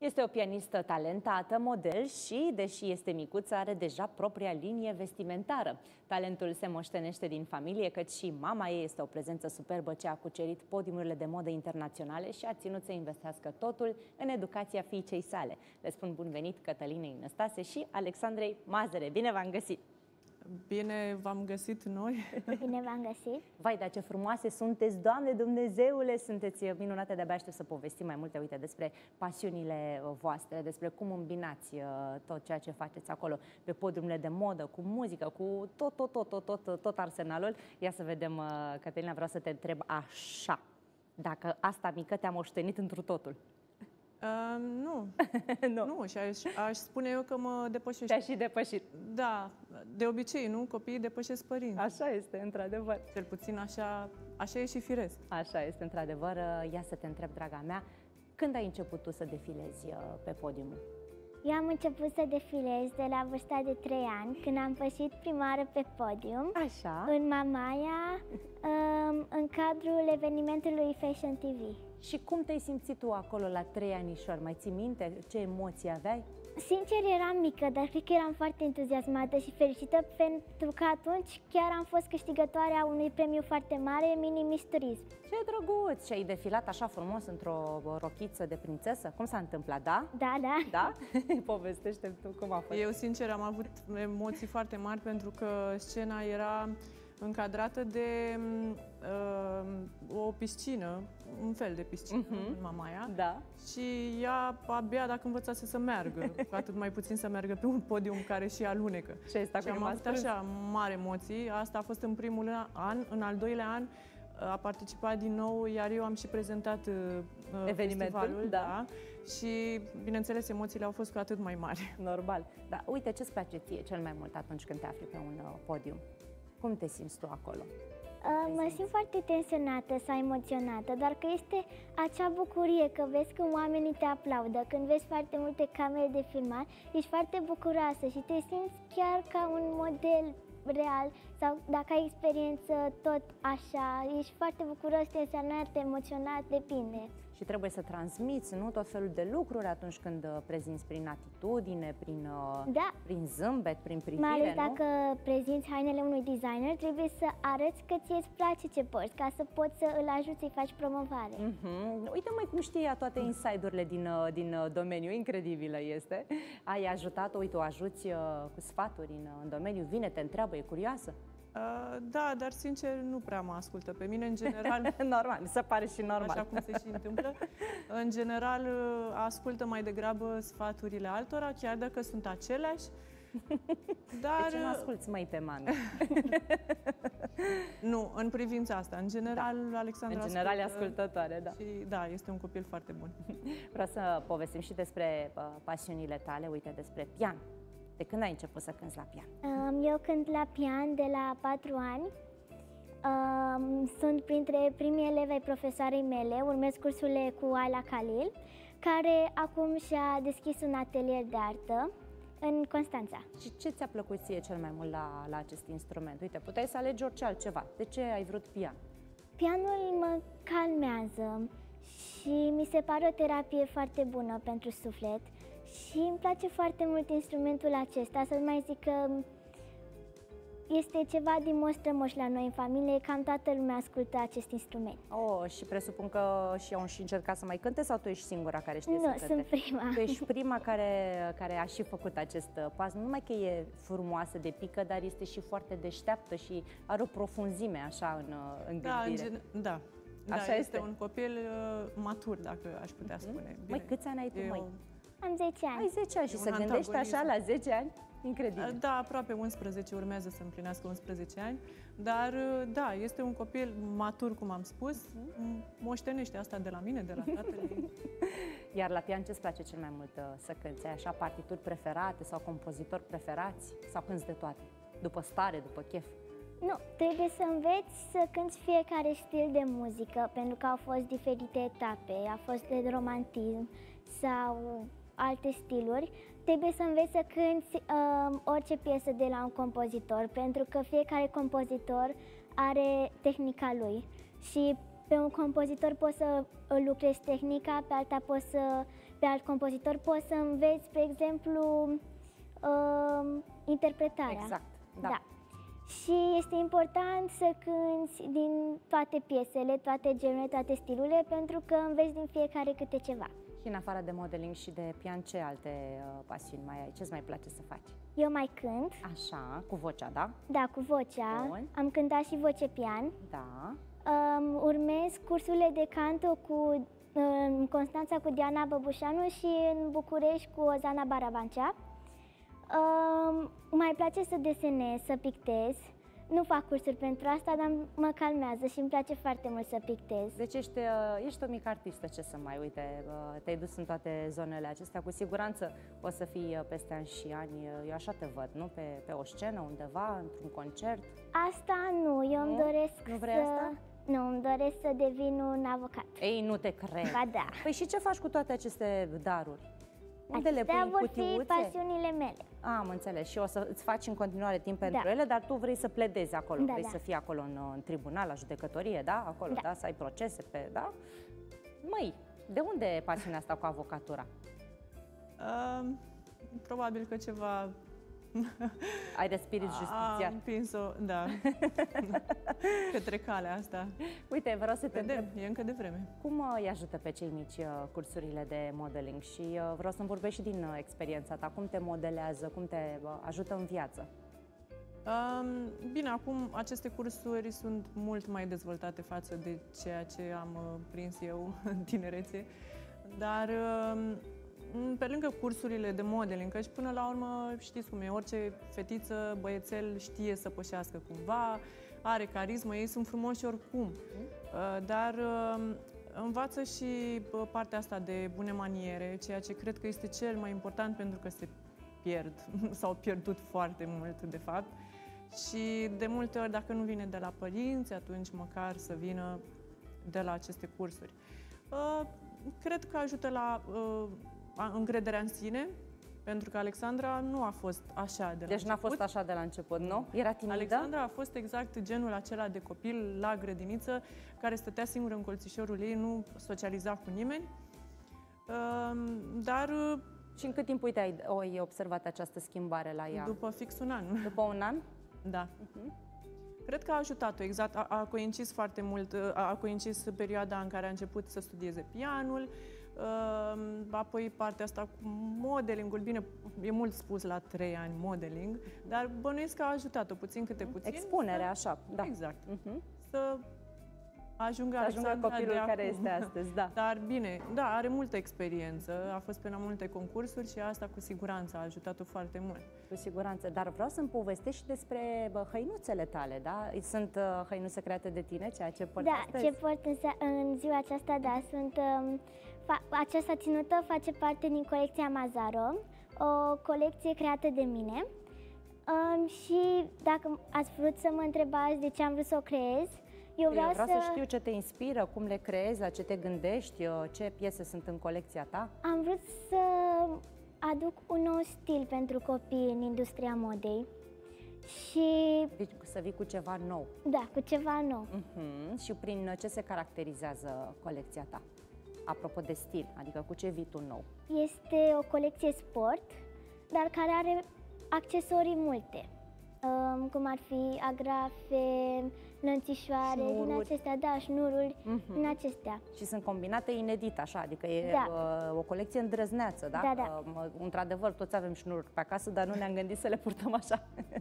Este o pianistă talentată, model și, deși este micuță, are deja propria linie vestimentară. Talentul se moștenește din familie, căci și mama ei este o prezență superbă ce a cucerit podiumurile de modă internaționale și a ținut să investească totul în educația fiicei sale. Le spun bun venit Cătălinei Năstase și Alexandrei Mazăre. Bine v-am găsit! Bine v-am găsit noi! Bine v-am găsit! Vai, dar ce frumoase sunteți, Doamne Dumnezeule! Sunteți minunate, de-abia aștept să povestim mai multe, uite, despre pasiunile voastre, despre cum îmbinați tot ceea ce faceți acolo, pe podiumurile de modă, cu muzică, cu tot arsenalul. Ia să vedem, Cătălina, vreau să te întreb așa, dacă asta mică te-a moștenit întru totul. Nu. Nu, și aș spune eu că mă depășește. Te-a și depășit. Da, de obicei, nu? Copiii depășesc părinți. Așa este, într-adevăr. Cel puțin așa e și firesc. Așa este, într-adevăr. Ia să te întreb, draga mea, când ai început tu să defilezi pe podium? Eu am început să defilez de la vârsta de 3 ani, când am pășit prima oară pe podium. Așa. În Mamaia, în cadrul evenimentului Fashion TV. Și cum te-ai simțit tu acolo la 3 anișori? Mai ții minte ce emoții aveai? Sincer, eram mică, dar cred că eram foarte entuziasmată și fericită pentru că atunci chiar am fost câștigătoarea unui premiu foarte mare, Mini Miss Turism. Ce drăguț! Și ai defilat așa frumos într-o rochiță de prințesă? Cum s-a întâmplat, da? Da, da. Da? Povestește-mi tu cum a fost. Eu, sincer, am avut emoții foarte mari pentru că scena era încadrată de o piscină, un fel de piscină în Mamaia. Da. Și ea abia dacă învățase să meargă, cu atât mai puțin să meargă pe un podium care și alunecă. Și am avut așa mari emoții. Asta a fost în primul an. În al doilea an a participat din nou, iar eu am și prezentat festivalul. Da. Și, bineînțeles, emoțiile au fost cu atât mai mari. Normal. Dar uite, ce-ți place ție cel mai mult atunci când te afli pe un podium? Cum te simți tu acolo? Mă simt foarte tensionată sau emoționată, doar că este acea bucurie că vezi când oamenii te aplaudă, când vezi foarte multe camere de filmat, ești foarte bucuroasă și te simți chiar ca un model real sau dacă ai experiență tot așa, ești foarte bucuros, tensionat, emoționat, depinde. Și trebuie să transmiți, nu, tot felul de lucruri atunci când prezinți prin atitudine, prin zâmbet, prin privire, mai ales dacă prezinți hainele unui designer, trebuie să arăți că ție îți place ce porți, ca să poți să îl ajuți să-i faci promovare. Uite, mai cum știe toate inside-urile din domeniu, incredibilă este. Ai ajutat-o, uite, o ajuți cu sfaturi în domeniu, vine, te întreabă, e curioasă? Da, dar sincer nu prea mă ascultă pe mine, în general. Normal, mi se pare și normal. Așa cum se și întâmplă. În general ascultă mai degrabă sfaturile altora, chiar dacă sunt aceleași. Dar... De ce nu asculți, măi, pe mami? Nu, în privința asta. În general, da. Alexandra în general e ascultătoare, da. Și da, este un copil foarte bun. Vreau să povestim și despre pasiunile tale, uite, despre pian. De când ai început să cânti la pian? Eu cânt la pian de la 4 ani. Sunt printre primii elevi ai profesoarei mele, urmez cursurile cu Ayla Khalil, care acum și-a deschis un atelier de artă în Constanța. Și ce ți-a plăcut ție cel mai mult la acest instrument? Uite, puteai să alegi orice altceva. De ce ai vrut pian? Pianul mă calmează și mi se pare o terapie foarte bună pentru suflet. Și îmi place foarte mult instrumentul acesta, să mai zic că este ceva din moș strămoș la noi în familie, cam toată lumea ascultă acest instrument. Și presupun că și au și încercat să mai cânte sau tu ești singura care știe să cânte? Nu, sunt prima. Tu ești prima care a și făcut acest pas. Nu numai că e frumoasă de pică, dar este și foarte deșteaptă și are o profunzime așa în gândire. Da. Așa este un copil matur, dacă aș putea spune. Măi, câți ani ai tu, măi? Am 10 ani. Ai 10 ani și să gândești așa la 10 ani? Incredibil. Da, aproape 11, urmează să împlinească 11 ani. Dar, da, este un copil matur, cum am spus. Moștenește asta de la mine, de la tatăl ei. Iar la pian ce-ți place cel mai mult să cânti? Ai așa partituri preferate sau compozitori preferați? Sau cânti de toate? După stare, după chef? Nu, trebuie să înveți să cânti fiecare stil de muzică, pentru că au fost diferite etape. A fost de romantism sau alte stiluri. Trebuie să înveți să cânti orice piesă de la un compozitor, pentru că fiecare compozitor are tehnica lui și pe un compozitor poți să lucrezi tehnica, pe alt compozitor poți să înveți, spre exemplu, interpretarea. Exact, da. Și este important să cânti din toate piesele, toate genurile, toate stilurile, pentru că înveți din fiecare câte ceva. Și în afară de modeling și de pian, ce alte pasiuni mai ai? Ce-ți mai place să faci? Eu mai cânt. Așa, cu vocea, da? Da, cu vocea. Bun. Am cântat și voce pian. Da. Urmez cursurile de canto în Constanța cu Diana Băbușanu și în București cu Ozana Barabancea. Mai place să desenez, să pictez. Nu fac cursuri pentru asta, dar mă calmează și îmi place foarte mult să pictez. Deci ești o mică artistă, ce să mai, uite, te-ai dus în toate zonele acestea, cu siguranță o să fii peste ani și ani, eu așa te văd, nu? Pe o scenă, undeva, într-un concert? Asta nu, eu îmi doresc Nu vrei asta? Nu, îmi doresc să devin un avocat. Ei, nu te cred! Ba da. Păi și ce faci cu toate aceste daruri? Unde le pui, Astea în vor cutiuțe? fi pasiunile mele. Am înțeles. Și o să îți faci în continuare timp pentru ele, dar tu vrei să pledezi acolo, vrei să fii acolo în tribunal, la judecătorie, da? Acolo, da? Să ai procese, da? Măi, de unde e pasiunea asta cu avocatura? Probabil că ceva... Ai de spirit justițiar. Am împins-o, da, către calea asta. Uite, vreau să te întreb. E încă de vreme. Cum îi ajută pe cei mici cursurile de modeling? Și vreau să-mi vorbești și din experiența ta. Cum te modelează, cum te ajută în viață? Bine, acum aceste cursuri sunt mult mai dezvoltate față de ceea ce am prins eu în tinerețe, dar pe lângă cursurile de modeling, căci până la urmă știți cum e, orice fetiță, băiețel știe să pășească cumva, are carismă, ei sunt frumoși oricum, dar învață și partea asta de bune maniere, ceea ce cred că este cel mai important pentru că se pierd, s-au pierdut foarte mult de fapt și de multe ori dacă nu vine de la părinți, atunci măcar să vină de la aceste cursuri. Cred că ajută la încrederea în sine, pentru că Alexandra nu a fost așa de la început. Deci n-a fost așa de la început, nu? Era timidă? Alexandra a fost exact genul acela de copil la grădiniță, care stătea singur în colțișorul ei, nu socializa cu nimeni, dar... Și în cât timp, uite, ai observat această schimbare la ea? După fix un an. După un an? Da. Cred că a ajutat-o, exact. A coincis foarte mult, a coincis perioada în care a început să studieze pianul, apoi partea asta cu modeling-ul, bine, e mult spus la 3 ani modeling, dar bănuiesc că a ajutat-o puțin câte puțin. Expunerea, așa, da. Exact. Să ajungă copilul care este astăzi, da. Dar bine, da, are multă experiență, a fost pe la multe concursuri și asta cu siguranță a ajutat-o foarte mult. Cu siguranță, dar vreau să-mi povestești și despre hăinuțele tale, da? Sunt hăinuțe create de tine, ceea ce porți astăzi? Ce port în ziua aceasta, da, sunt... această ținută face parte din colecția Mazaro, o colecție creată de mine. Și dacă ați vrut să mă întrebați de ce am vrut să o creez, eu vreau să știu ce te inspiră, cum le creezi, la ce te gândești, ce piese sunt în colecția ta. Am vrut să aduc un nou stil pentru copii în industria modei și... Deci să vii cu ceva nou. Da, cu ceva nou. Și prin ce se caracterizează colecția ta? Apropo de stil, adică cu ce vii tu nou? Este o colecție sport, dar care are accesorii multe, cum ar fi agrafe, lănțișoare, șnururi. din acestea, da, șnururi, din acestea. Și sunt combinate inedit, așa, adică e o colecție îndrăzneață, da? Da. Într-adevăr, toți avem șnururi pe acasă, dar nu ne-am gândit să le purtăm așa.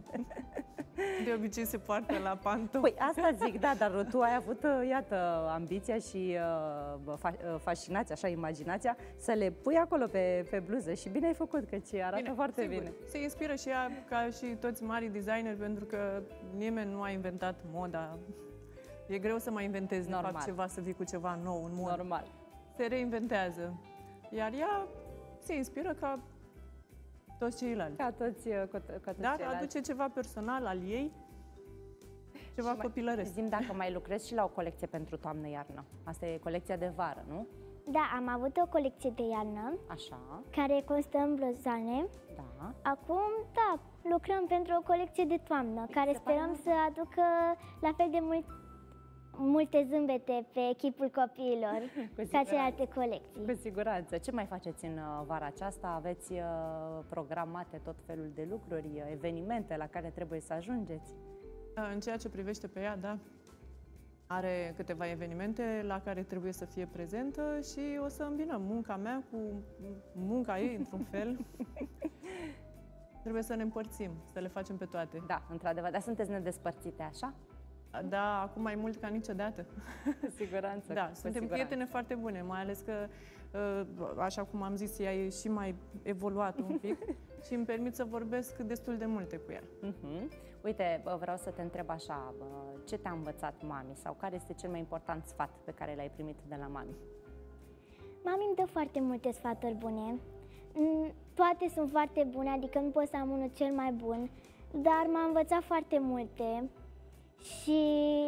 De obicei se poartă la pantofi. Păi asta zic, da, dar tu ai avut, iată, ambiția și fascinația, așa, imaginația, să le pui acolo pe bluză și bine ai făcut, căci arată foarte sigur. bine. Se inspiră și ea, ca și toți mari designeri, pentru că nimeni nu a inventat moda. E greu să mai inventezi, de fapt, ceva, să vii cu ceva nou în mod. Normal. Se reinventează. Iar ea se inspiră ca toți ceilalți. Ca toți Dar aduce ceva personal al ei, ceva copilăresc. Zi-mi dacă mai lucrezi și la o colecție pentru toamnă-iarnă. Asta e colecția de vară, nu? Da, am avut o colecție de iarnă, așa, care constă în bluzane. Da. Acum, da, lucrăm pentru o colecție de toamnă, care sperăm să aducă la fel de mult multe zâmbete pe chipul copiilor ca celelalte colecții. Cu siguranță. Ce mai faceți în vara aceasta? Aveți programate tot felul de lucruri, evenimente la care trebuie să ajungeți? În ceea ce privește pe ea, da. Are câteva evenimente la care trebuie să fie prezentă și o să îmbinăm munca mea cu munca ei, într-un fel. Trebuie să ne împărțim, să le facem pe toate. Da, într-adevăr. Dar sunteți nedespărțite, așa? Da, acum mai mult ca niciodată. Cu siguranță. Da, suntem prietene foarte bune, mai ales că, așa cum am zis, ea e și mai evoluat un pic și îmi permit să vorbesc destul de multe cu ea. Uite, vreau să te întreb așa, ce te-a învățat mami sau care este cel mai important sfat pe care l-ai primit de la mami? Mami îmi dă foarte multe sfaturi bune. Toate sunt foarte bune, adică nu pot să am unul cel mai bun, dar m-a învățat foarte multe și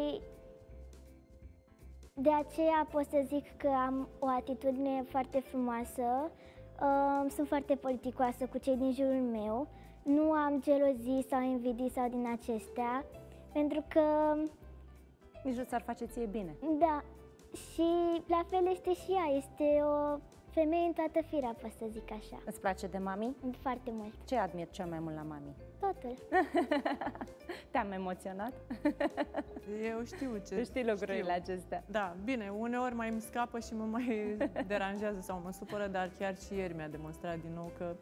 de aceea pot să zic că am o atitudine foarte frumoasă, sunt foarte politicoasă cu cei din jurul meu, nu am gelozii sau invidii sau din acestea, pentru că... Nici nu ți-ar face ție bine. Da, și la fel este și ea, este o femeie în toată firea, pot să zic așa. Îți place de mami? Foarte mult. Ce admiri cel mai mult la mami? Totul. Te-am emoționat? Eu știu ce... Știi lucrurile acestea. Da, bine, uneori mai îmi scapă și mă mai deranjează sau mă supără, dar chiar și ieri mi-a demonstrat din nou că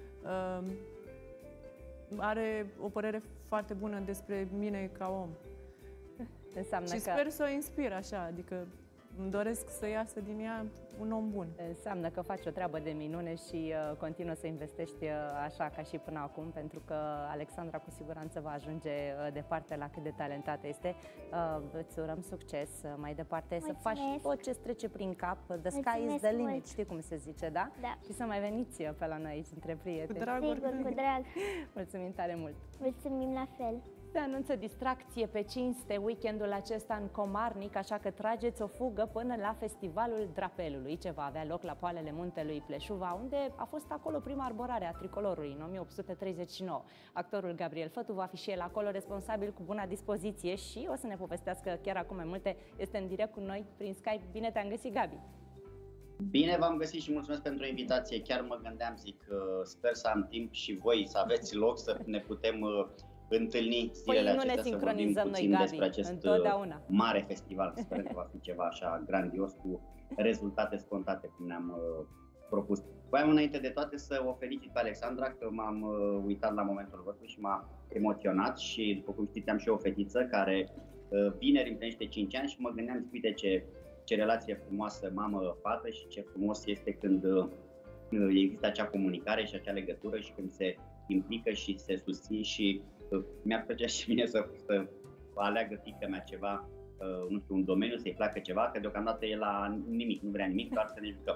are o părere foarte bună despre mine ca om. Înseamnă și sper să o inspir așa, adică îmi doresc să iasă din ea un om bun. Înseamnă că faci o treabă de minune și continuă să investești așa ca și până acum, pentru că Alexandra cu siguranță va ajunge departe la cât de talentată este. Îți urăm succes mai departe. Mulțumesc. Să faci tot ce trece prin cap. The sky is the limit, știi cum se zice, da? Da. Și să mai veniți pe la noi aici între prieteni. Cu drag, Sigur, cu drag. Mulțumim tare mult! Mulțumim la fel! Se anunță distracție pe cinste weekendul acesta în Comarnic, așa că trageți o fugă până la Festivalul Drapelului, ce va avea loc la poalele muntelui Pleșuva, unde a fost acolo prima arborare a tricolorului în 1839. Actorul Gabriel Fătu va fi și el acolo, responsabil cu buna dispoziție, și o să ne povestească chiar acum mai multe. Este în direct cu noi prin Skype. Bine te-am găsit, Gabi! Bine v-am găsit și mulțumesc pentru invitație. Chiar mă gândeam, zic, sper să am timp și voi să aveți loc să ne putem întâlni zilele acestea, să vorbim puțin Gabi, despre acest întotdeauna mare festival. Sperăm că va fi ceva așa grandios, cu rezultate scontate, cum ne-am propus. Voiam înainte de toate să o felicit pe Alexandra, că m-am uitat la momentul vostru și m-a emoționat și, după cum știți, am și o fetiță care vineri împlinește 5 ani și mă gândeam, zic, uite ce relație frumoasă mamă-fată și ce frumos este când există acea comunicare și acea legătură și când se implică și se susțin și mi-ar plăcea și mine să aleagă fiica-mea ceva, nu știu, un domeniu, să-i placă ceva, că deocamdată e la nimic, nu vrea nimic, doar să ne jucăm.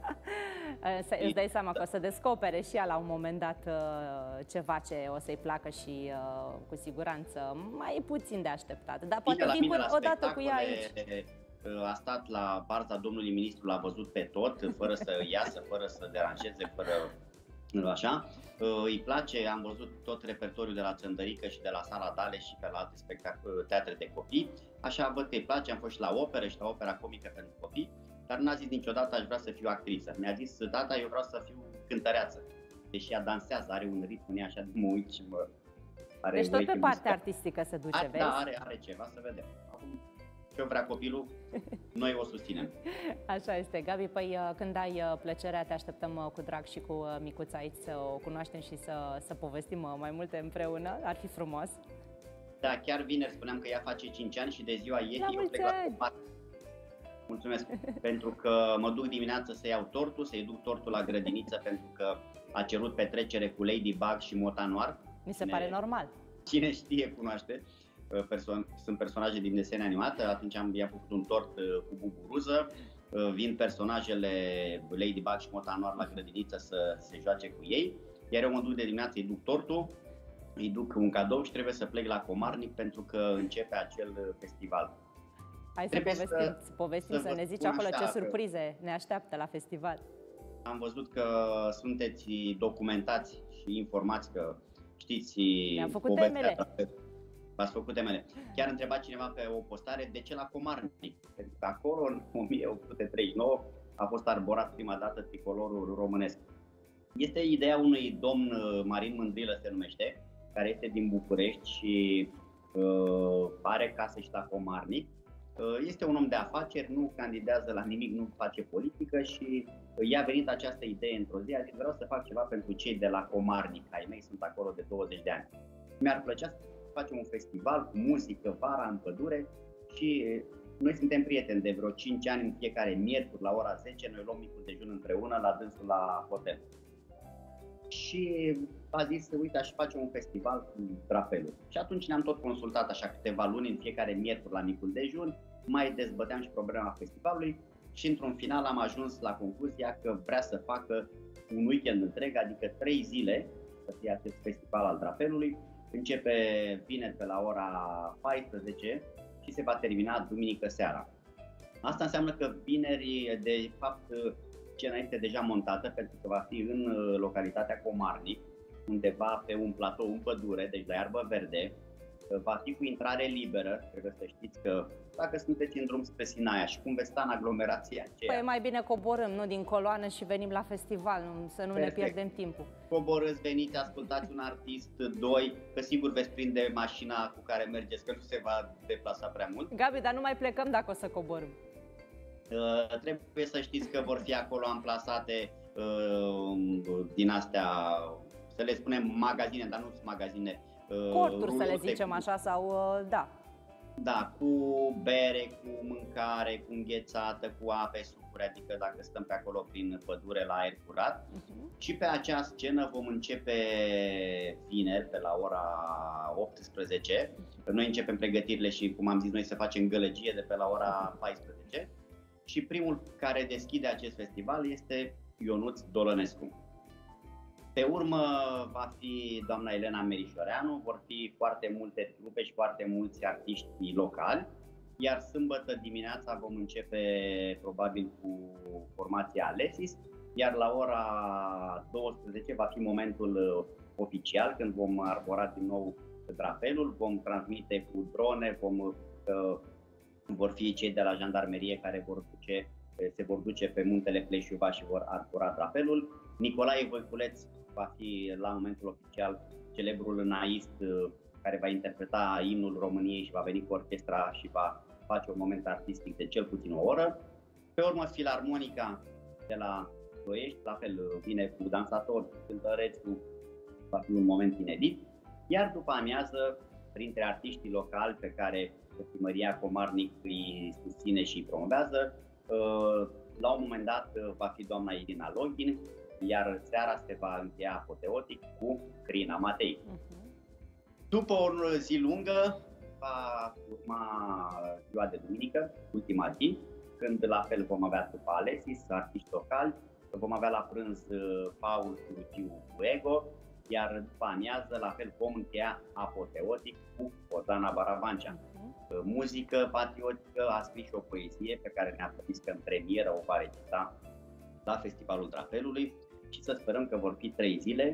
Îți dai seama că o să descopere și ea la un moment dat ceva ce o să-i placă și cu siguranță mai puțin de așteptat. Dar poate fi odată cu ea aici. A stat la barza domnului ministru, l-a văzut pe tot, fără să iasă, fără să deranjeze, fără așa. Îi place, am văzut tot repertoriul de la Țăndărică și de la Sala Dale și pe la alte teatre de copii. Așa văd că îi place, am fost și la operă și la opera comică pentru copii, dar n-a zis niciodată aș vrea să fiu actriță. Mi-a zis, tata, eu vreau să fiu cântăreață. Deși ea dansează, are un ritm în ea, așa de mă uit și mă... Deci tot pe partea artistică se duce, vezi? Da, are ceva, să vedem. Ce vrea copilul, noi o susținem. Așa este, Gabi. Păi când ai plăcerea, te așteptăm cu drag și cu micuța aici să o cunoaștem și să povestim mai multe împreună. Ar fi frumos. Da, chiar vineri spuneam că ea face 5 ani și de ziua ei eu plec la Mulțumesc, pentru că mă duc dimineața să iau tortul, să-i duc tortul la grădiniță, pentru că a cerut petrecere cu Ladybug și Mota Noir. Mi se pare normal. Cine știe, cunoaște. Sunt personaje din desene animate, atunci i-am făcut un tort cu buburuză, vin personajele Ladybug și Mota Noir la grădiniță să se joace cu ei, iar eu mă duc de dimineață, îi duc tortul, îi duc un cadou și trebuie să plec la Comarnic pentru că începe acel festival. Hai să povestim, să ne zici acolo ce surprize ne așteaptă la festival. Am văzut că sunteți documentați și informați, că știți ne-am făcut temele. v-ați făcut temele. Chiar întreba cineva pe o postare de ce la Comarnic, pentru că acolo în 1839 a fost arborat prima dată tricolorul românesc. Este ideea unui domn, Marin Mândrilă se numește, care este din București și are casă și la Comarnic. Este un om de afaceri, nu candidează la nimic, nu face politică și i-a venit această idee într-o zi, a zis vreau să fac ceva pentru cei de la Comarnic, ai mei sunt acolo de 20 de ani. Mi-ar plăcea să facem un festival cu muzică, vara în pădure și noi suntem prieteni de vreo 5 ani, în fiecare miercuri la ora 10, noi luăm micul dejun împreună la dânsul la hotel. Și a zis, uite, aș face un festival cu drapelul. Și atunci ne-am tot consultat așa câteva luni în fiecare miercuri la micul dejun, mai dezbăteam și problema festivalului și într-un final am ajuns la concluzia că vrea să facă un weekend întreg, adică 3 zile să fie acest festival al drapelului. Începe vineri pe la ora 14 și se va termina duminică seara. Asta înseamnă că vineri, de fapt, scena este deja montată pentru că va fi în localitatea Comarnic, undeva pe un platou în pădure, deci la iarbă verde. Va fi cu intrare liberă, trebuie să știți că dacă sunteți în drum spre Sinaia și cum veți sta în aglomerația aceea... Păi mai bine coborâm, nu din coloană și venim la festival, să nu ne pierdem timpul. Coborâți, veniți, ascultați un artist, 2, că sigur veți prinde mașina cu care mergeți, că nu se va deplasa prea mult. Gabi, dar nu mai plecăm dacă o să coborâm. Trebuie să știți că vor fi acolo amplasate din astea, să le spunem magazine, dar nu sunt magazine. Corturi, să le zicem așa, sau da. Da, cu bere, cu mâncare, cu înghețată, cu ape, sucuri, adică dacă stăm pe acolo prin pădure la aer curat. Și pe acea scenă vom începe vineri pe la ora 18. Noi începem pregătirile și, cum am zis noi, să facem gălăgie de pe la ora 14. Și primul care deschide acest festival este Ionuț Dolănescu. Pe urmă va fi doamna Elena Merișoreanu, vor fi foarte multe trupe și foarte mulți artiști locali, iar sâmbătă dimineața vom începe probabil cu formația Alesis, iar la ora 12 va fi momentul oficial când vom arbora din nou drapelul, vom transmite cu drone, vor fi cei de la jandarmerie care se vor duce pe muntele Pleșuva și vor arbora drapelul. Nicolae Voiculeț va fi la momentul oficial celebrul înaist care va interpreta imnul României și va veni cu orchestra și va face un moment artistic de cel puțin o oră. Pe urmă, Filarmonica de la Ploiești, la fel vine cu dansatori, cântăreți, va fi un moment inedit. Iar după amiază, printre artiștii locali pe care Primăria Comarnic îi susține și îi promovează, la un moment dat va fi doamna Irina Login, iar seara se va încheia apoteotic cu Crina Matei. După o zi lungă va urma ziua de duminică, ultima zi, când la fel vom avea trupa Alesis, artiști locali, vom avea la prânz Paul și Luciu Ego, iar după amiază la fel vom încheia apoteotic cu Ozana Baravancea. Muzică patriotică, a scris și o poezie pe care ne-a promis că în premieră o va recita la Festivalul Drapelului și să sperăm că vor fi 3 zile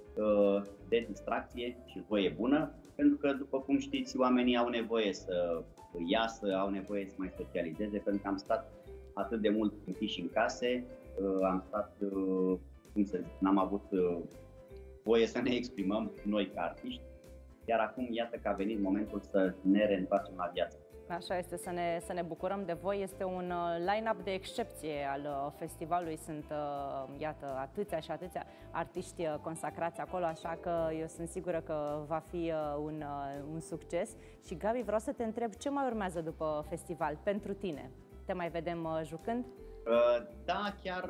de distracție și voie bună, pentru că, după cum știți, oamenii au nevoie să iasă, au nevoie să mai socializeze, pentru că am stat atât de mult închiși în case, am stat, cum să zic, n-am avut voie să ne exprimăm noi ca artiști, iar acum iată că a venit momentul să ne reîntoarcem la viață. Așa este, să ne bucurăm de voi. Este un line-up de excepție al festivalului. Sunt, iată, atâția și atâția artiști consacrați acolo, așa că eu sunt sigură că va fi un succes. Și, Gabi, vreau să te întreb ce mai urmează după festival pentru tine? Te mai vedem jucând? Da, chiar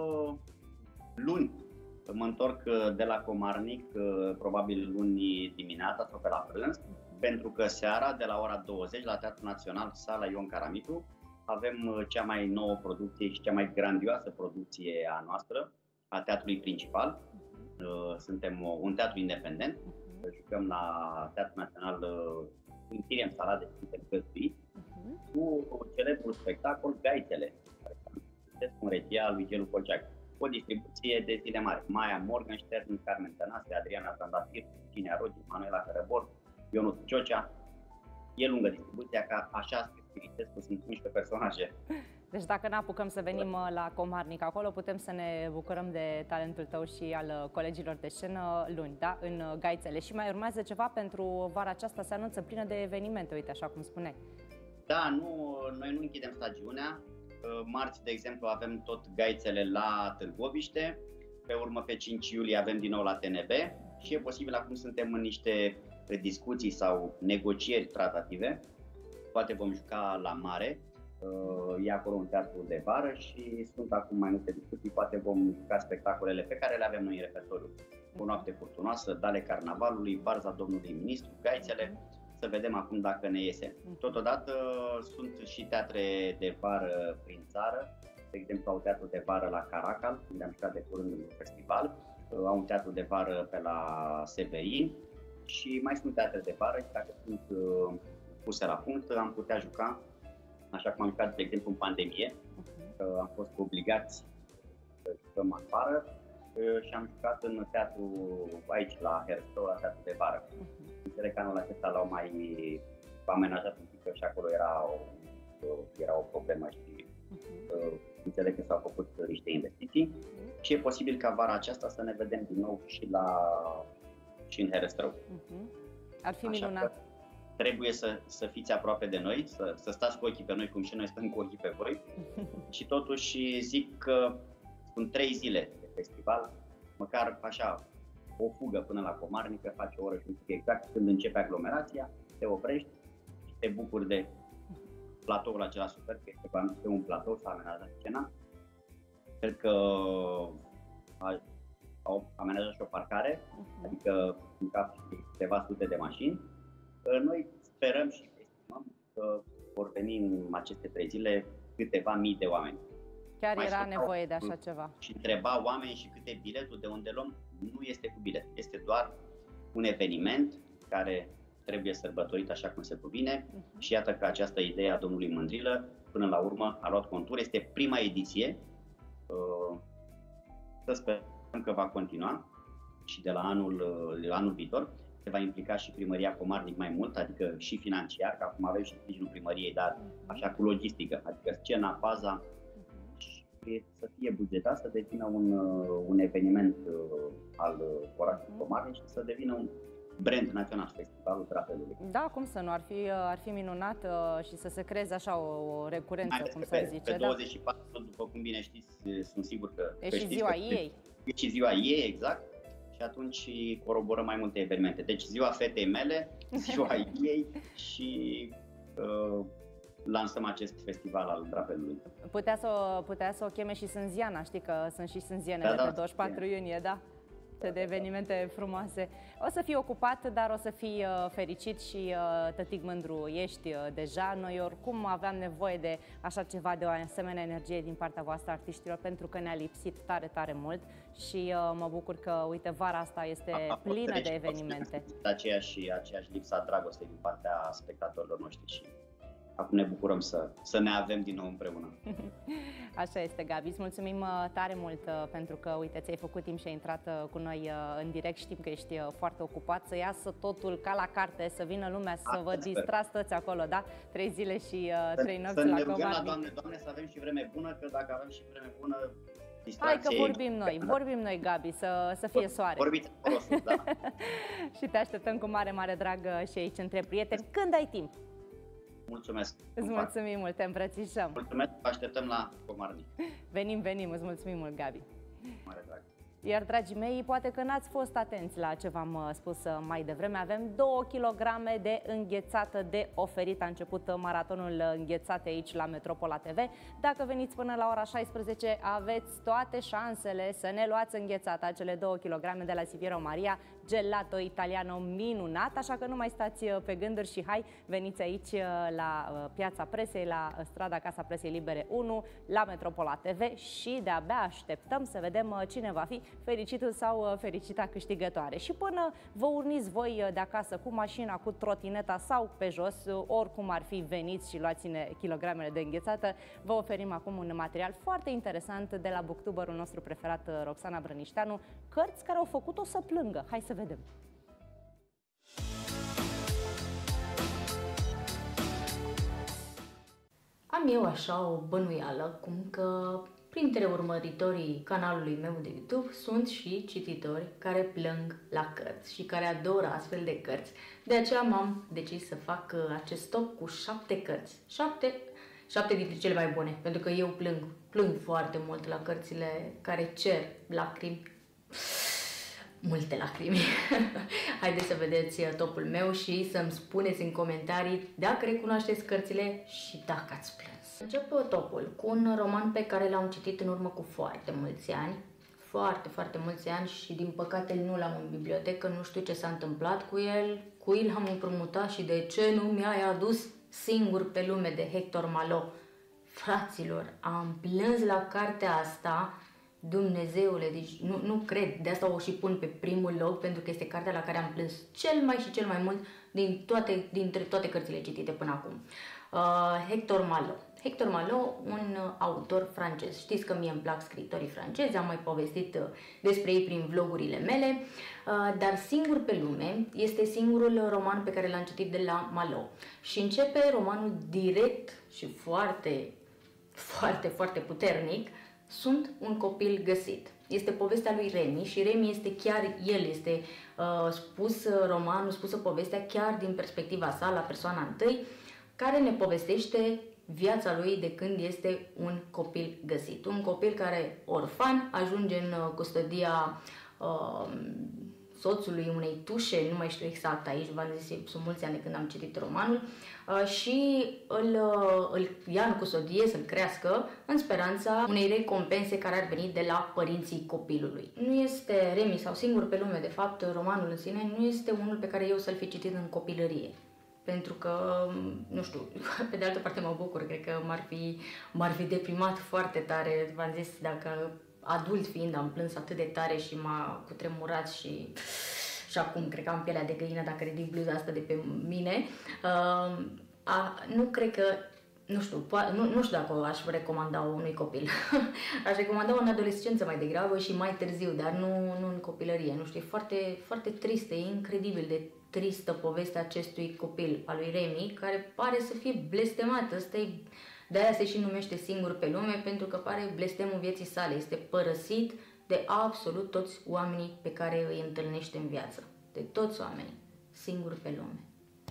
luni. Mă întorc de la Comarnic, probabil luni dimineața sau pe la prânz, pentru că seara, de la ora 20, la Teatrul Național, Sala Ion Caramitru, avem cea mai nouă producție și cea mai grandioasă producție a noastră, a teatrului principal. Suntem un teatru independent, jucăm la Teatrul Național, închiriem sala de suntem găzduiți, cu celebrul spectacol Gaitele, care este un regia al lui Gelu Colceac. O distribuție de zile mari: Maia Morgenstern, Carmen Tănase, Adriana Trandafir, Cinea Rogi, Manuela Cărăbor, Ionuț Ciocea. e lungă distribuția, ca așa Spiritescu, sunt 11 personaje. Deci dacă ne apucăm să venim la Comarnic acolo, putem să ne bucurăm de talentul tău și al colegilor de scenă luni, da? În Gaițele. Și mai urmează ceva pentru vara aceasta, se anunță plină de evenimente, uite, așa cum spuneai. Da, noi nu închidem stagiunea. Marți, de exemplu, avem tot Gaițele la Târgoviște. Pe urmă, pe 5 iulie, avem din nou la TNB. Și e posibil, acum suntem în niște discuții sau negocieri tratative. Poate vom juca la mare. E acolo un teatru de vară și sunt acum mai multe discuții. Poate vom juca spectacolele pe care le avem noi în repertoriu. O noapte furtunoasă, Dale Carnavalului, Barza Domnului Ministru, Gaițele. Să vedem acum dacă ne iese. Totodată sunt și teatre de vară prin țară. De exemplu, au teatru de vară la Caracal, unde am jucat de curând în festival. Au un teatru de vară pe la Severin și mai sunt teatre de vară și dacă sunt puse la punct, am putea juca, așa cum am jucat, de exemplu, în pandemie. Am fost obligați să jucăm afară și am jucat în teatru aici, la Herăstrău, la teatru de vară. Înțeleg că anul acesta l-au mai amenajat un pic, că și acolo era o problemă și înțeleg că s-au făcut niște investiții și e posibil ca vara aceasta să ne vedem din nou și în Herăstrău. Ar fi minunat. Trebuie să fiți aproape de noi, să stați cu ochii pe noi, cum și noi stăm cu ochii pe voi. Și totuși zic că sunt 3 zile de festival, măcar așa o fugă până la Comarnic, faci o oră și un pic exact când începe aglomerația, te oprești și te bucuri de platoul acela super, că este un platou, s-a amenajat scena. Cred că au amenajat și o parcare, adică în cap și câteva sute de mașini. Noi sperăm și estimăm că vor veni în aceste 3 zile câteva mii de oameni. Chiar era nevoie de așa ceva. Și întreba oameni și cât e biletul, de unde luăm, nu este cu bilet. Este doar un eveniment care trebuie sărbătorit așa cum se cuvine și iată că această idee a domnului Mândrilă până la urmă a luat contur. Este prima ediție, să sperăm că va continua și de la anul viitor se va implica și Primăria Comarnic mai mult, adică și financiar, că acum avem și sprijinul primăriei, dar așa cu logistică, adică scena, faza, să fie bugetat, să devină un eveniment al orașului Comarnic și să devină un brand național, Festivalul Drapelului. Da, cum să nu, ar fi minunat și să se creeze așa o recurență, cum să zice. Pe 24, după cum bine știți, sunt sigur că... E și ziua ei. E și ziua ei, exact. Și atunci coroborăm mai multe evenimente. Deci ziua fetei mele, ziua ei și lansăm acest festival al drapelului. Putea să o cheme și Sânziana, știi că sunt și sânzienele pe 24 iunie, da? De evenimente frumoase. O să fii ocupat, dar o să fii fericit și tătic mândru ești deja. Noi oricum aveam nevoie de așa ceva, de o asemenea energie din partea voastră, artiștilor, pentru că ne-a lipsit tare, tare mult și mă bucur că, uite, vara asta este plină de evenimente. Aceeași lipsa dragostei din partea spectatorilor noștri și acum ne bucurăm să ne avem din nou împreună. Așa este, Gabi. Îți mulțumim tare mult pentru că, uite, ți-ai făcut timp și ai intrat cu noi în direct. Știm că ești foarte ocupat, să iasă totul ca la carte, să vină lumea să vă distrați toți acolo, da? 3 zile și 3 nopți la Comarnic. Să ne rugăm la Doamne, să avem și vreme bună, că dacă avem și vreme bună, distracție... Hai că vorbim noi, Gabi, să fie soare. Vorbiți acolo, da. Și te așteptăm cu mare, mare drag și aici între prieteni, când ai timp. Mulțumesc! Îți mulțumim mult, te îmbrățișăm! Mulțumesc, așteptăm la Comarnic! Venim, îți mulțumim mult, Gabi! Mare drag! Iar, dragii mei, poate că n-ați fost atenți la ce v-am spus mai devreme. Avem 2 kg de înghețată de oferit. A început maratonul înghețate aici la Metropola TV. Dacă veniți până la ora 16, aveți toate șansele să ne luați înghețata, acele 2 kg de la Siviero Maria, gelato italiano minunat, așa că nu mai stați pe gânduri și hai, veniți aici la Piața Presei, la strada Casa Presei Libere 1, la Metropola TV și de-abia așteptăm să vedem cine va fi fericitul sau fericita câștigătoare. Și până vă urniți voi de acasă cu mașina, cu trotineta sau pe jos, oricum ar fi, veniți și luați-ne kilogramele de înghețată, vă oferim acum un material foarte interesant de la booktuberul nostru preferat, Roxana Brănișteanu, cărți care au făcut-o să plângă. Hai să vedem! Am eu așa o bănuială, cum că printre urmăritorii canalului meu de YouTube sunt și cititori care plâng la cărți și care adoră astfel de cărți. De aceea m-am decis să fac acest top cu 7 cărți. 7 dintre cele mai bune, pentru că eu plâng foarte mult la cărțile care cer lacrimi. Multe lacrimi. Haideți să vedeți topul meu și să-mi spuneți în comentarii dacă recunoașteți cărțile și dacă ați plâns. Încep topul cu un roman pe care l-am citit în urmă cu foarte mulți ani. Foarte mulți ani și din păcate nu l-am în bibliotecă, nu știu ce s-a întâmplat cu el. Cui l-am împrumutat și de ce nu mi-ai adus Singur pe lume de Hector Malot. Fraților, am plâns la cartea asta. Dumnezeule, deci nu cred, de asta o și pun pe primul loc, pentru că este cartea la care am plâns cel mai mult dintre toate cărțile citite până acum. Hector Malot. Hector Malot, un autor francez. Știți că mie îmi plac scriitorii francezi, am mai povestit despre ei prin vlogurile mele, dar Singur pe lume este singurul roman pe care l-am citit de la Malot. Și începe romanul direct și foarte puternic. Sunt un copil găsit. Este povestea lui Remi și Remi este chiar el, este spusă povestea chiar din perspectiva sa, la persoana întâi, care ne povestește viața lui de când este un copil găsit. Un copil care, orfan, ajunge în custodia soțului, unei tușe, nu mai știu exact aici, v-am zis, sunt mulți ani de când am citit romanul, și îl ia în custodie să-l crească în speranța unei recompense care ar veni de la părinții copilului. Nu este Remi sau Singur pe lume, de fapt, romanul în sine nu este unul pe care eu să-l fi citit în copilărie. Pentru că, nu știu, pe de altă parte mă bucur, cred că m-ar fi deprimat foarte tare, v-am zis, dacă adult fiind am plâns atât de tare și m-a cutremurat și acum cred că am pielea de găină dacă ridic bluza asta de pe mine. Nu cred că, nu știu dacă aș recomanda unui copil. Aș recomanda o în adolescență mai degrabă și mai târziu, dar nu în copilărie. Nu știu, e foarte tristă, e incredibil de tristă povestea acestui copil, al lui Remi, care pare să fie blestemat. De-aia se și numește Singur pe lume, pentru că pare blestemul vieții sale. Este părăsit de absolut toți oamenii pe care îi întâlnește în viață. De toți oamenii. Singur pe lume.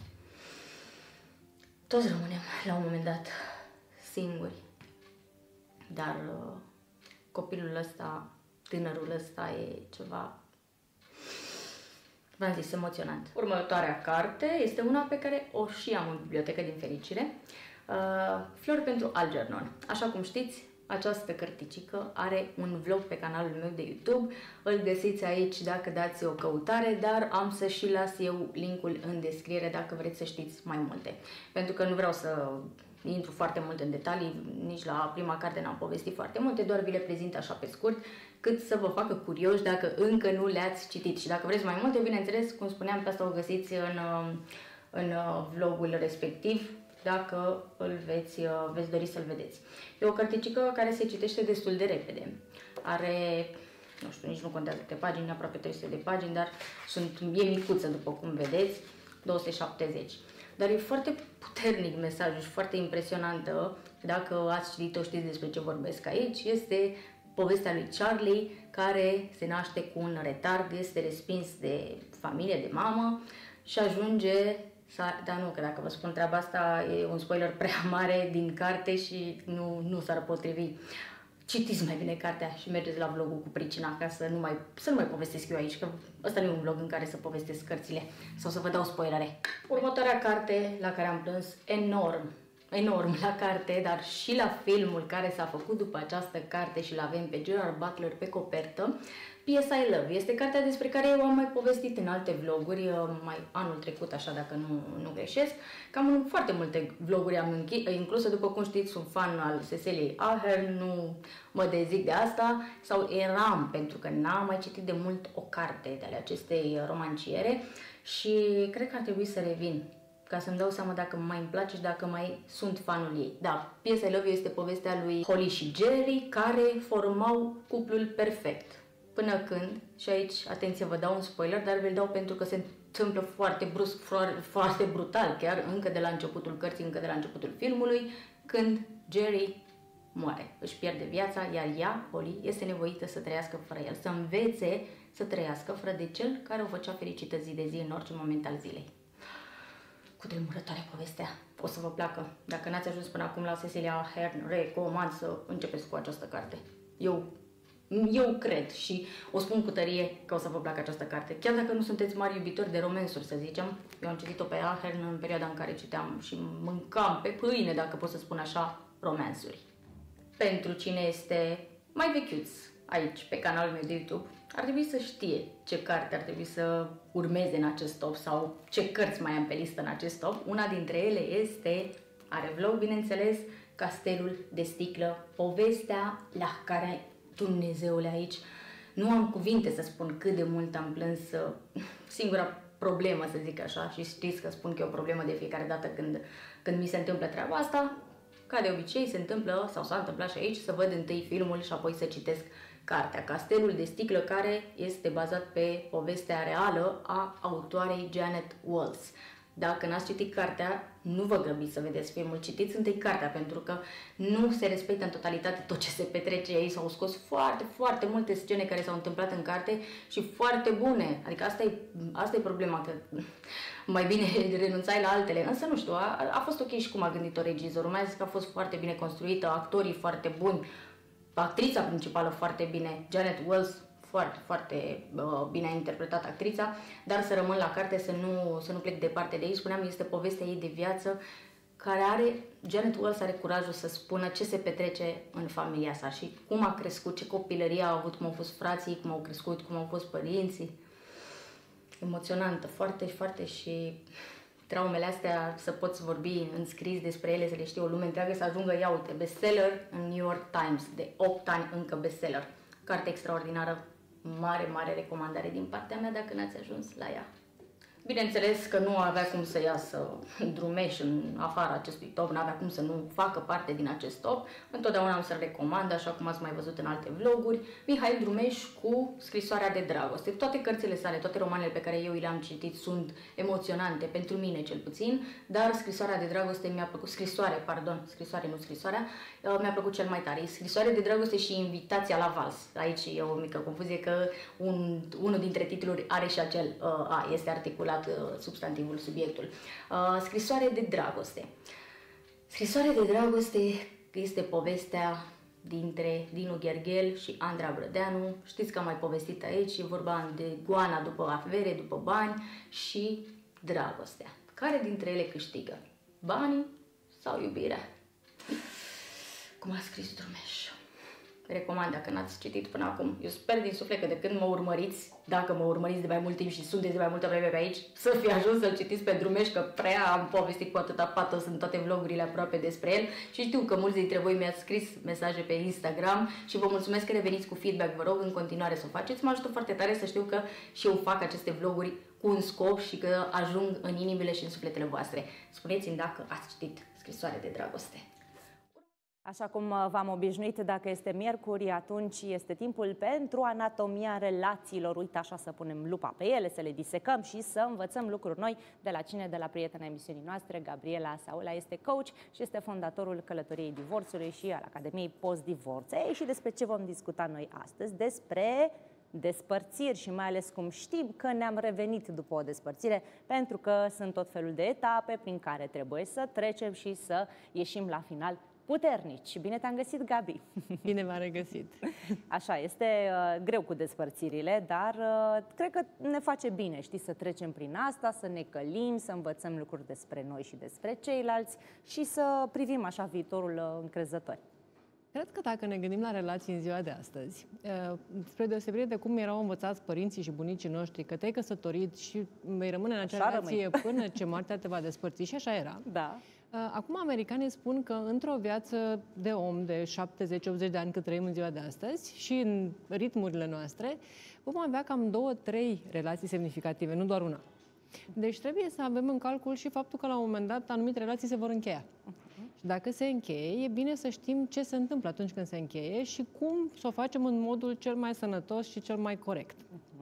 Toți rămânem la un moment dat singuri. Dar copilul ăsta, tânărul ăsta e ceva, v-am zis, emoționant. Următoarea carte este una pe care o și am în bibliotecă, din fericire. Flori pentru Algernon. Așa cum știți, această cărticică are un vlog pe canalul meu de YouTube. Îl găsiți aici dacă dați o căutare, dar am să și las eu linkul în descriere dacă vreți să știți mai multe. Pentru că nu vreau să intru foarte mult în detalii, nici la prima carte n-am povestit foarte multe, doar vi le prezint așa pe scurt, cât să vă facă curioși dacă încă nu le-ați citit. Și dacă vreți mai multe, bineînțeles, cum spuneam, pe asta o găsiți în vlogul respectiv, dacă veți dori să-l vedeți. E o cărticică care se citește destul de repede. Are, nu știu, nici nu contează câte pagini, aproape 300 de pagini, dar e micuță, după cum vedeți, 270. Dar e foarte puternic mesajul și foarte impresionantă. Dacă ați citit-o, știți despre ce vorbesc aici. Este povestea lui Charlie, care se naște cu un retard, este respins de familie, de mamă și ajunge... Dar nu, că dacă vă spun treaba asta e un spoiler prea mare din carte și nu s-ar potrivi. Citiți mai bine cartea și mergeți la vlogul cu pricina ca să nu mai povestesc eu aici, că ăsta nu e un vlog în care să povestesc cărțile sau să vă dau spoilere. Următoarea carte la care am plâns enorm la carte, dar și la filmul care s-a făcut după această carte și l-avem pe Gerard Butler pe copertă, P.S. I Love. Este cartea despre care eu am mai povestit în alte vloguri, mai anul trecut, așa, dacă nu greșesc. Cam foarte multe vloguri am incluse, după cum știți, sunt fan al Ceciliei Ahern, nu mă dezic de asta, sau eram, pentru că n-am mai citit de mult o carte de ale acestei romanciere și cred că ar trebui să revin, ca să-mi dau seama dacă mai îmi place și dacă mai sunt fanul ei. Da, P.S. I Love You este povestea lui Holly și Jerry, care formau cuplul perfect. Până când, și aici, atenție, vă dau un spoiler, dar vi-l dau pentru că se întâmplă foarte brusc, foarte brutal chiar, încă de la începutul cărții, încă de la începutul filmului, când Jerry moare, își pierde viața, iar ea, Holly, este nevoită să trăiască fără el, să învețe să trăiască fără de cel care o făcea fericită zi de zi în orice moment al zilei. Cu tremurătoare povestea. O să vă placă. Dacă n-ați ajuns până acum la Cecilia Ahern, recomand să începeți cu această carte. Eu cred și o spun cu tărie că o să vă placă această carte. Chiar dacă nu sunteți mari iubitori de romansuri, să zicem, eu am citit-o pe Ahern în perioada în care citeam și mâncam pe pâine, dacă pot să spun așa, romansuri. Pentru cine este mai vechiuț aici, pe canalul meu de YouTube, ar trebui să știe ce carte ar trebui să urmeze în acest top sau ce cărți mai am pe listă în acest top. Una dintre ele este, are vlog, bineînțeles, Castelul de sticlă, povestea la care, Dumnezeule, aici nu am cuvinte să spun cât de mult am plâns. Singura problemă, să zic așa, și știți că spun că e o problemă de fiecare dată când mi se întâmplă treaba asta, ca de obicei se întâmplă, sau s-a întâmplat și aici, să văd întâi filmul și apoi să citesc cartea Castelul de sticlă, care este bazat pe povestea reală a autoarei Janet Walls. Dacă n-ați citit cartea, nu vă grăbiți să vedeți filmul, citiți întâi cartea, pentru că nu se respectă în totalitate tot ce se petrece aici. S-au scos foarte, foarte multe scene care s-au întâmplat în carte și foarte bune. Adică asta e problema, că mai bine renunțai la altele. Însă, nu știu, a fost ok și cum a gândit-o regizorul. Mai zis că a fost foarte bine construită, actorii foarte buni, actrița principală foarte bine, Janet Walls, foarte, foarte bine a interpretat actrița, dar să rămân la carte, să nu plec departe de aici. Spuneam, este povestea ei de viață, care Janet Walls are curajul să spună ce se petrece în familia sa și cum a crescut, ce copilărie a avut, cum au fost frații, cum au crescut, cum au fost părinții. Emoționantă, foarte, foarte, și traumele astea, să poți vorbi în scris despre ele, să le știe o lume întreagă, să ajungă, ia uite, bestseller în New York Times, de 8 ani încă bestseller. Carte extraordinară, mare, mare recomandare din partea mea dacă n-ați ajuns la ea. Bineînțeles că nu avea cum să iasă Drumeș în afara acestui top, nu avea cum să nu facă parte din acest top. Întotdeauna am să-l recomand, așa cum ați mai văzut în alte vloguri, Mihail Drumeș cu Scrisoarea de dragoste. Toate cărțile sale, toate romanele pe care eu le-am citit sunt emoționante, pentru mine cel puțin, dar Scrisoarea de dragoste mi-a plăcut, mi-a plăcut cel mai tare. Scrisoarea de dragoste și Invitația la vals. Aici e o mică confuzie, că unul dintre titluri are și acel este articulat substantivul, subiectul. Scrisoare de dragoste. Scrisoare de dragoste este povestea dintre Dinu Gherghel și Andra Brădeanu. Știți că am mai povestit aici, e vorba de goana după avere, după bani și dragostea. Care dintre ele câștigă? Banii sau iubirea? Cum a scris Drumeș. Recomand dacă n-ați citit până acum. Eu sper din suflet că de când mă urmăriți, dacă mă urmăriți de mai mult timp și sunteți de mai multă vreme pe aici, să fi ajuns să-l citiți pe Drumeș, că prea am povestit cu atâta patos în toate vlogurile aproape despre el și știu că mulți dintre voi mi-ați scris mesaje pe Instagram și vă mulțumesc că reveniți cu feedback. Vă rog în continuare să o faceți. Mă ajută foarte tare să știu că și eu fac aceste vloguri cu un scop și că ajung în inimile și în sufletele voastre. Spuneți-mi dacă ați citit Scrisoare de dragoste. Așa cum v-am obișnuit, dacă este miercuri, atunci este timpul pentru anatomia relațiilor. Uite, așa, să punem lupa pe ele, să le disecăm și să învățăm lucruri noi. De la cine? De la prietena emisiunii noastre, Gabriela Saula. Este coach și este fondatorul Călătoriei Divorțului și al Academiei Post-Divorț. Și despre ce vom discuta noi astăzi? Despre despărțiri și mai ales cum știm că ne-am revenit după o despărțire, pentru că sunt tot felul de etape prin care trebuie să trecem și să ieșim la final puternici. Bine te-am găsit, Gabi! Bine v-am regăsit! Așa, este greu cu despărțirile, dar cred că ne face bine, știi, să trecem prin asta, să ne călim, să învățăm lucruri despre noi și despre ceilalți și să privim așa viitorul încrezător. Cred că dacă ne gândim la relații în ziua de astăzi, spre deosebire de cum erau învățați părinții și bunicii noștri, că te-ai căsătorit și vei rămâne în acea relație până ce moartea te va despărți, și așa era. Da. Acum americanii spun că într-o viață de om de 70-80 de ani cât trăim în ziua de astăzi și în ritmurile noastre, vom avea cam 2-3 relații semnificative, nu doar una. Deci trebuie să avem în calcul și faptul că la un moment dat anumite relații se vor încheia. Și dacă se încheie, e bine să știm ce se întâmplă atunci când se încheie și cum să o facem în modul cel mai sănătos și cel mai corect.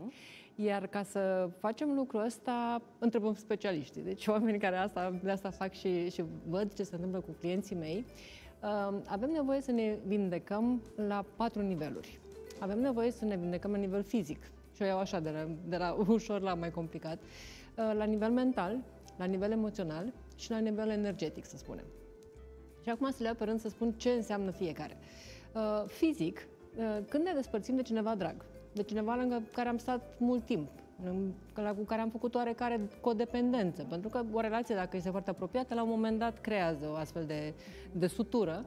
Iar ca să facem lucrul ăsta, întrebăm specialiștii. Deci oamenii care de asta fac și văd ce se întâmplă cu clienții mei, Avem nevoie să ne vindecăm la 4 niveluri. Avem nevoie să ne vindecăm la nivel fizic, și o iau așa, de la ușor la mai complicat, la nivel mental, la nivel emoțional și la nivel energetic, să spunem. Și acum să le iau pe rând să spun ce înseamnă fiecare. Fizic, când ne despărțim de cineva drag, de cineva lângă care am stat mult timp, cu care am făcut oarecare codependență, pentru că o relație, dacă este foarte apropiată, la un moment dat creează o astfel de sutură.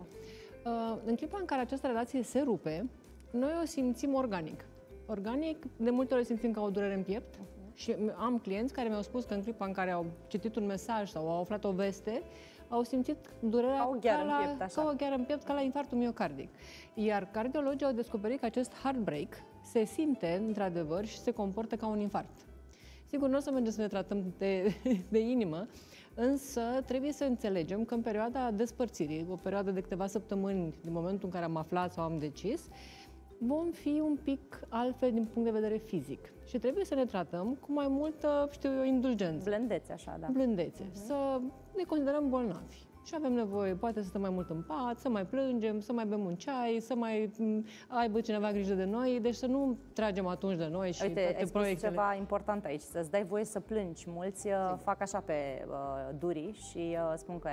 În clipa în care această relație se rupe, noi o simțim organic. Organic, de multe ori simțim ca o durere în piept și am clienți care mi-au spus că în clipa în care au citit un mesaj sau au aflat o veste, au simțit durerea ca o gheară în piept, ca la infarctul miocardic. Iar cardiologii au descoperit că acest heartbreak se simte, într-adevăr, și se comportă ca un infarct. Sigur, nu o să mergem să ne tratăm de inimă, însă trebuie să înțelegem că în perioada despărțirii, o perioadă de câteva săptămâni din momentul în care am aflat sau am decis, vom fi un pic altfel din punct de vedere fizic. Și trebuie să ne tratăm cu mai multă, știu eu, indulgență. Blândețe, așa, da. Blândețe. Să ne considerăm bolnavi. Și avem nevoie, poate să stăm mai mult în pat, să mai plângem, să mai bem un ceai, să mai aibă cineva grijă de noi, deci să nu tragem atunci de noi și uite, toate proiectele. Ceva important aici, să-ți dai voie să plângi. Mulți fac așa pe durii și spun că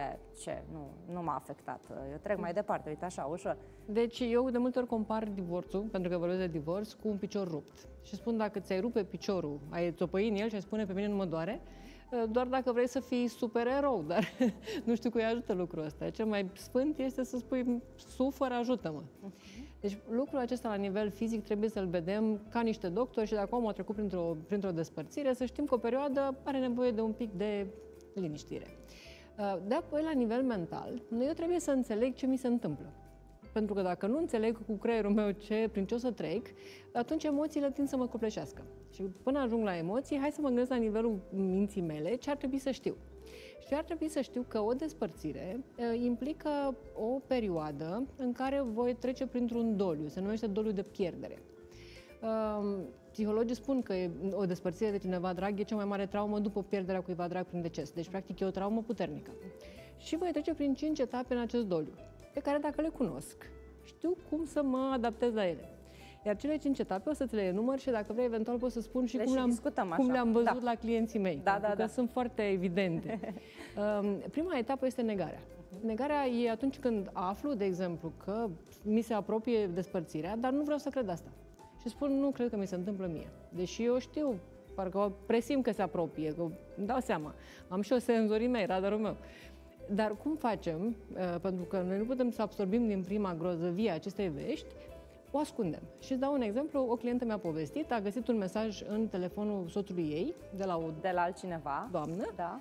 nu m-a afectat, eu trec mai departe, uite așa, ușor. Deci eu de multe ori compar divorțul, pentru că vorbesc de divorț, cu un picior rupt. Și spun, dacă ți-ai rupe piciorul, ai țopăi în el și ai spune, pe mine nu mă doare, doar dacă vrei să fii supererou, dar nu știu cui ajută lucrul ăsta. Cel mai sfânt este să spui, sufăr, ajută-mă. Deci lucrul acesta la nivel fizic trebuie să-l vedem ca niște doctori și dacă omul a trecut printr-o despărțire, să știm că o perioadă are nevoie de un pic de liniștire. De apoi, la nivel mental, eu trebuie să înțeleg ce mi se întâmplă. Pentru că dacă nu înțeleg cu creierul meu prin ce o să trec, atunci emoțiile tind să mă copleșească. Și până ajung la emoții, hai să mă gândesc la nivelul minții mele ce ar trebui să știu. Și ar trebui să știu că o despărțire implică o perioadă în care voi trece printr-un doliu, se numește doliu de pierdere. Psihologii spun că o despărțire de cineva drag e cea mai mare traumă după pierderea cuiva drag prin deces. Deci, practic, e o traumă puternică. Și voi trece prin 5 etape în acest doliu, pe care, dacă le cunosc, știu cum să mă adaptez la ele. Iar cele 5 etape o să ți le enumăr și dacă vrei, eventual pot să spun și cum le-am văzut la clienții mei. Că sunt foarte evidente. Prima etapă este negarea. Negarea e atunci când aflu, de exemplu, că mi se apropie despărțirea, dar nu vreau să cred asta. Și spun, nu cred că mi se întâmplă mie. Deși eu știu, parcă presimt că se apropie, că îmi dau seama. Am și o senzorii mei, radarul meu. Dar cum facem? Pentru că noi nu putem să absorbim din prima grozăvie acestei vești, o ascundem. Și îți dau un exemplu, o clientă mi-a povestit, a găsit un mesaj în telefonul soțului ei, de la altcineva, doamnă, da.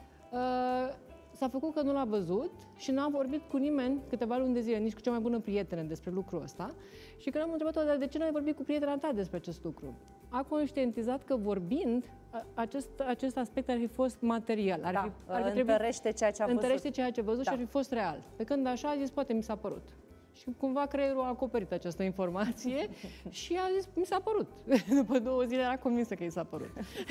S-a făcut că nu l-a văzut și n-a vorbit cu nimeni câteva luni de zile, nici cu cea mai bună prietenă despre lucrul ăsta. Și când am întrebat-o, dar de ce n-ai vorbit cu prietena ta despre acest lucru? A conștientizat că vorbind, acest aspect ar fi fost material. Întărește ceea ce a văzut. Întărește ceea ce a văzut și ar fi fost real. Pe când așa a zis, poate mi s-a părut. Și cumva creierul a acoperit această informație și a zis, mi s-a părut. După 2 zile era convinsă că i s-a părut.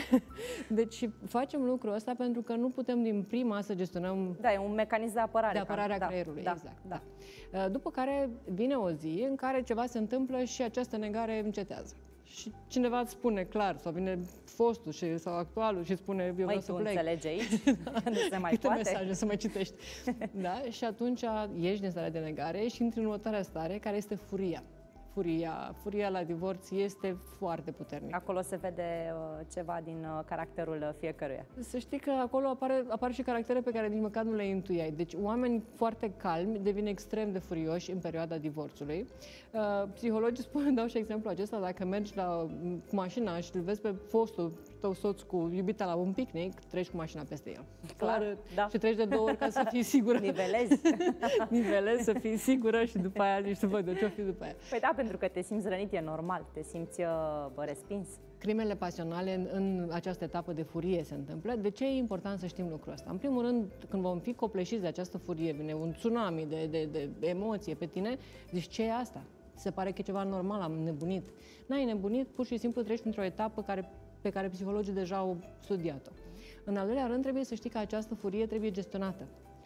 Deci facem lucrul ăsta pentru că nu putem din prima să gestionăm... Da, e un mecanism de apărare. De apărare a creierului, exact. Da. După care vine o zi în care ceva se întâmplă și această negare încetează. Și cineva îți spune clar, sau vine fostul sau actualul și spune, eu vreau să plec. Înțelegi aici? Nu se mai câte poate. Mesaje să mai citești. Da? Și atunci ieși din starea de negare și intri în următoarea stare, care este furia. Furia la divorț este foarte puternică. Acolo se vede ceva din caracterul fiecăruia. Să știi că acolo apar și caractere pe care nici măcar nu le intuiai. Deci oameni foarte calmi devin extrem de furioși în perioada divorțului. Psihologii dau și exemplu acesta, dacă mergi cu mașina și îl vezi pe fostul tău soț cu iubita la un picnic, treci cu mașina peste el. Clar, da. Și treci de 2 ori ca să fii sigură. Nivelezi, să fii sigură și după aia zici să văd ce-o fi după aia. Păi da, pentru că te simți rănit, e normal, te simți respins. Crimele pasionale în această etapă de furie se întâmplă. De ce e important să știm lucrul ăsta? În primul rând, când vom fi copleșiți de această furie, vine un tsunami de emoție pe tine, zici, ce e asta? Se pare că e ceva normal, am nebunit. N-ai nebunit, pur și simplu treci într-o etapă pe care psihologii deja au studiat-o. În al doilea rând, trebuie să știi că această furie trebuie gestionată.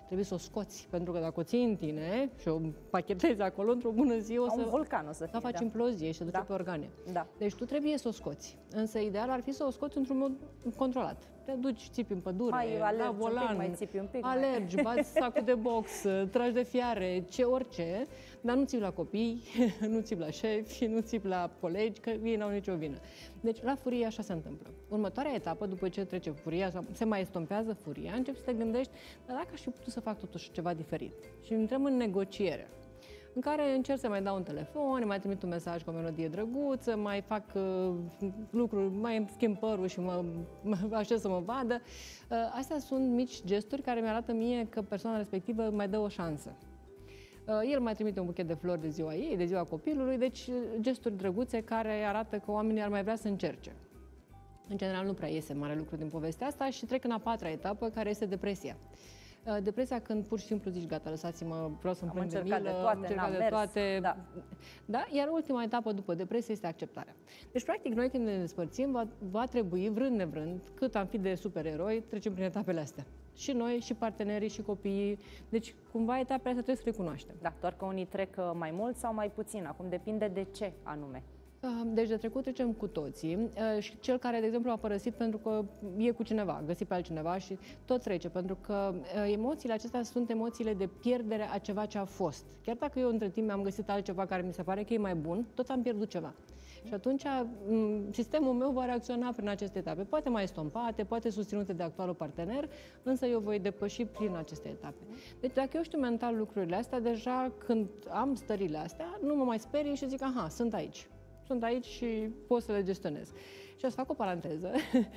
trebuie să o scoți, pentru că dacă o ții în tine și o pachetezi acolo, într-o bună zi o să... Un vulcan o să fie, faci implozie și se duce pe organe. Deci tu trebuie să o scoți. Însă ideal ar fi să o scoți într-un mod controlat. Te duci, țipi în pădure, la volan, alergi, bați sacul de box, tragi de fiare, orice, dar nu țipi la copii, nu țipi la șefi, nu țipi la colegi, că ei n-au nicio vină. Deci la furie așa se întâmplă. Următoarea etapă, după ce trece furia, sau se mai estompează furia, începi să te gândești, dar dacă aș fi putut să fac totuși ceva diferit. Și intrăm în negociere, în care încerc să mai dau un telefon, mai trimit un mesaj cu o melodie drăguță, mai fac lucruri, mai îmi schimb părul și mă așez să mă vadă. Astea sunt mici gesturi care mi-arată mie că persoana respectivă mai dă o șansă. El mai trimite un buchet de flori de ziua ei, de ziua copilului, deci gesturi drăguțe care arată că oamenii ar mai vrea să încerce. În general nu prea iese mare lucru din povestea asta și trec în a patra etapă, care este depresia. Depresia când pur și simplu zici, gata, lăsați-mă, vreau să-mi plâng de milă, am încercat de toate. Da? Iar ultima etapă după depresie este acceptarea. Deci, practic, noi când ne despărțim, va trebui, vrând nevrând, cât am fi de supereroi, trecem prin etapele astea. Și noi, și partenerii, și copiii. Deci, cumva, etapele astea trebuie să le cunoaștem. Da, doar că unii trec mai mult sau mai puțin. Acum depinde de ce anume. Deci de trecut trecem cu toții și cel care, de exemplu, a părăsit pentru că e cu cineva, a găsit pe altcineva și tot trece, pentru că emoțiile acestea sunt emoțiile de pierdere a ceva ce a fost. Chiar dacă eu între timp mi-am găsit altceva care mi se pare că e mai bun, tot am pierdut ceva. Și atunci sistemul meu va reacționa prin aceste etape. Poate mai estompate, poate susținute de actualul partener, însă eu voi depăși prin aceste etape. Deci dacă eu știu mental lucrurile astea, deja când am stările astea, nu mă mai sperii și zic, aha, sunt aici. Sunt aici și pot să le gestionez. Și o să fac o paranteză.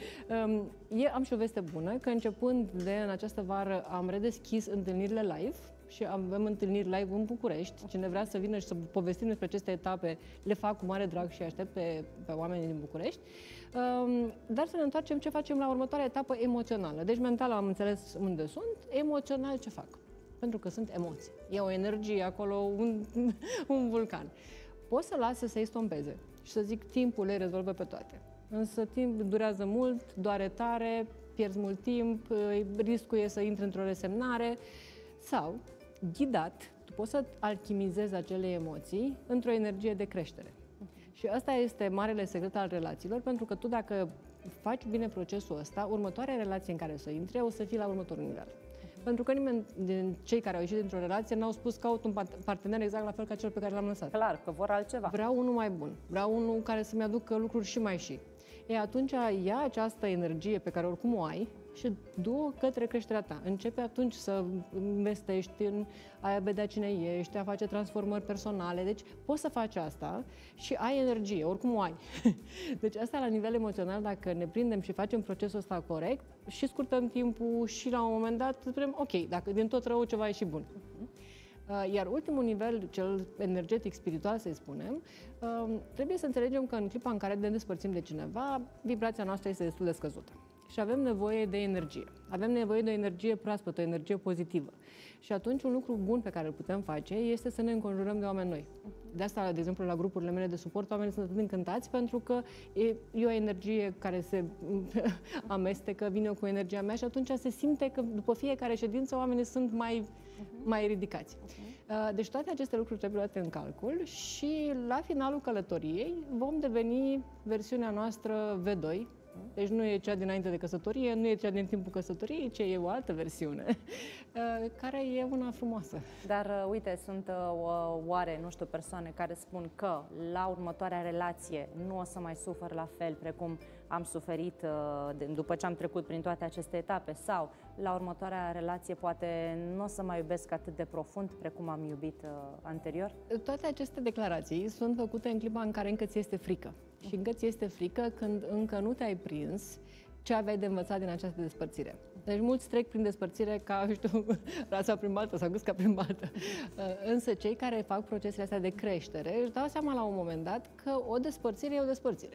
Am și o veste bună, că începând de în această vară am redeschis întâlnirile live și avem întâlniri live în București. Cine vrea să vină și să povestim despre aceste etape, le fac cu mare drag și aștept pe oamenii din București. Dar să ne întoarcem ce facem la următoarea etapă emoțională. Deci mental am înțeles unde sunt, emoțional ce fac. Pentru că sunt emoții. E o energie acolo, un vulcan. Pot să las să se estompeze și să zic timpul le rezolvă pe toate. Însă timpul durează mult, doare tare, pierzi mult timp, riscul e să intri într-o resemnare sau, ghidat, tu poți să alchimizezi acele emoții într-o energie de creștere. Și ăsta este marele secret al relațiilor, pentru că tu dacă faci bine procesul ăsta, următoarea relație în care să intri o să fie la următorul nivel. Pentru că nimeni din cei care au ieșit dintr-o relație n-au spus caut un partener exact la fel ca cel pe care l-am lăsat. Clar, că vor altceva. Vreau unul mai bun, vreau unul care să-mi aducă lucruri și mai și. E atunci ia această energie pe care oricum o ai și du-o către creșterea ta. Începe atunci să investești în a vedea cine ești, a face transformări personale. Deci poți să faci asta și ai energie, oricum o ai. Deci asta la nivel emoțional, dacă ne prindem și facem procesul ăsta corect și scurtăm timpul și la un moment dat spunem, ok, dacă din tot rău ceva e și bun. Iar ultimul nivel, cel energetic, spiritual, să-i spunem, trebuie să înțelegem că în clipa în care ne despărțim de cineva, vibrația noastră este destul de scăzută. Și avem nevoie de energie. Avem nevoie de o energie proaspătă, o energie pozitivă. Și atunci un lucru bun pe care îl putem face este să ne înconjurăm de oameni noi. De asta, de exemplu, la grupurile mele de suport, oamenii sunt atât încântați pentru că e o energie care se amestecă, vine cu energia mea și atunci se simte că după fiecare ședință oamenii sunt mai ridicați. Deci toate aceste lucruri trebuie luate în calcul și la finalul călătoriei vom deveni versiunea noastră V2. Deci nu e cea dinainte de căsătorie, nu e cea din timpul căsătoriei, ci e o altă versiune, care e una frumoasă. Dar uite, sunt oare, nu știu, persoane care spun că la următoarea relație nu o să mai sufăr la fel precum am suferit după ce am trecut prin toate aceste etape sau la următoarea relație poate nu o să mai iubesc atât de profund precum am iubit anterior? Toate aceste declarații sunt făcute în clipa în care încă ți este frică. Și încă ți este frică când încă nu te-ai prins ce aveai de învățat din această despărțire. Deci mulți trec prin despărțire ca, știu, rața prin baltă sau gâsca prin baltă. Însă cei care fac procesele astea de creștere își dau seama la un moment dat că o despărțire e o despărțire.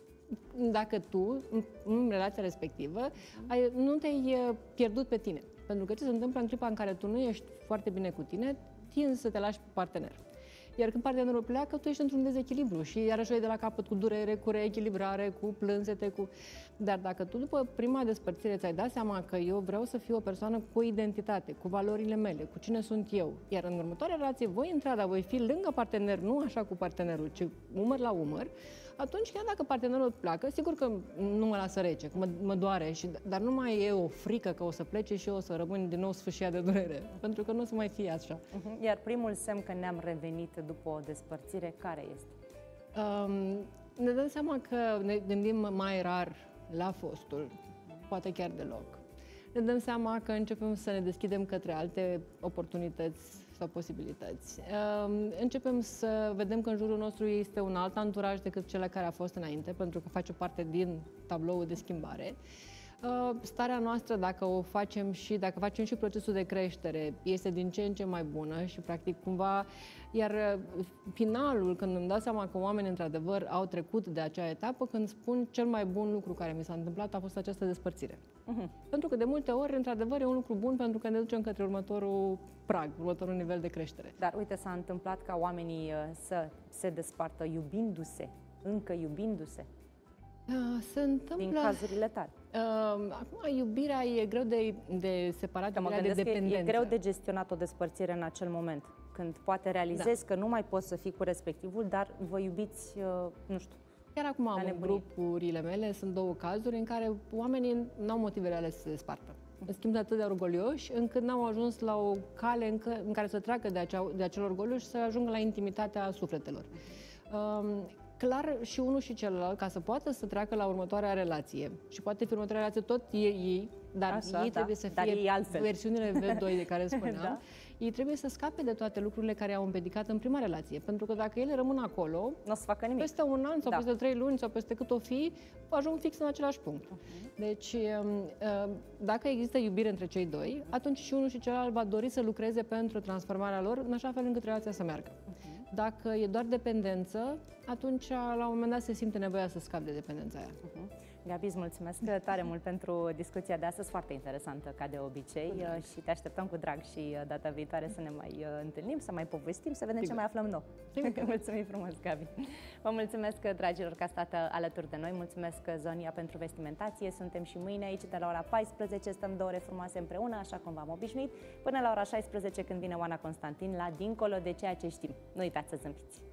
Dacă tu, în relația respectivă, nu te-ai pierdut pe tine. Pentru că ce se întâmplă în clipa în care tu nu ești foarte bine cu tine, tinzi să te lași pe partener. Iar când partenerul pleacă, tu ești într-un dezechilibru și iarăși de la capăt cu durere, cu reechilibrare, cu plânsete, cu... Dar dacă tu după prima despărțire ți-ai dat seama că eu vreau să fiu o persoană cu o identitate, cu valorile mele, cu cine sunt eu, iar în următoarea relație voi intra, dar voi fi lângă partener, nu așa cu partenerul, ci umăr la umăr, atunci chiar dacă partenerul pleacă, sigur că nu mă lasă rece, că mă doare, dar nu mai e o frică că o să plece și eu o să rămân din nou sfâșiat de durere, pentru că nu o să mai fie așa. Iar primul semn că ne-am revenit după o despărțire, care este? Ne dăm seama că ne gândim mai rar la fostul, poate chiar deloc. Ne dăm seama că începem să ne deschidem către alte oportunități sau posibilități. Începem să vedem că în jurul nostru este un alt anturaj decât cel care a fost înainte, pentru că face parte din tabloul de schimbare. Starea noastră, dacă facem și procesul de creștere, este din ce în ce mai bună și practic cumva, iar finalul, când îmi dau seama că oamenii într-adevăr au trecut de acea etapă, când spun cel mai bun lucru care mi s-a întâmplat a fost această despărțire. Pentru că de multe ori, într-adevăr, e un lucru bun pentru că ne ducem către următorul prag, următorul nivel de creștere. Dar uite, s-a întâmplat ca oamenii să se despartă iubindu-se, încă iubindu-se. Se întâmplă... Din cazurile tale. Acum, iubirea e greu de separat, de dependență. E greu de gestionat o despărțire în acel moment, când poate realizezi că nu mai poți să fii cu respectivul, dar vă iubiți, nu știu. Chiar acum am în grupurile mele, sunt 2 cazuri în care oamenii n-au motive reale să se despartă. În schimb, de atât de orgolioși, încât n-au ajuns la o cale în care să treacă de acel orgoliu și să ajungă la intimitatea sufletelor. Clar, și unul și celălalt, ca să poată să treacă la următoarea relație, și poate fi următoarea relație tot ei, dar așa, ei trebuie să fie versiunile V2 de care spuneam, ei trebuie să scape de toate lucrurile care au împiedicat în prima relație, pentru că dacă ele rămân acolo, nu o să facă nimic. Peste un an sau peste 3 luni sau peste cât o fi, ajung fix în același punct. Deci, dacă există iubire între cei doi, atunci și unul și celălalt va dori să lucreze pentru transformarea lor, în așa fel încât relația să meargă. Dacă e doar dependență, atunci la un moment dat se simte nevoia să scape de dependența aia. Gabi, îți mulțumesc tare mult pentru discuția de astăzi, foarte interesantă ca de obicei și te așteptăm cu drag și data viitoare să ne mai întâlnim, să mai povestim, să vedem ce mai aflăm nou. Mulțumim frumos, Gabi. Vă mulțumesc, dragilor, că ați stat alături de noi. Mulțumesc, Zonia, pentru vestimentație. Suntem și mâine aici de la ora 14, stăm 2 ore frumoase împreună, așa cum v-am obișnuit, până la ora 16 când vine Oana Constantin la Dincolo de ceea ce știm. Nu uitați să zâmbiți!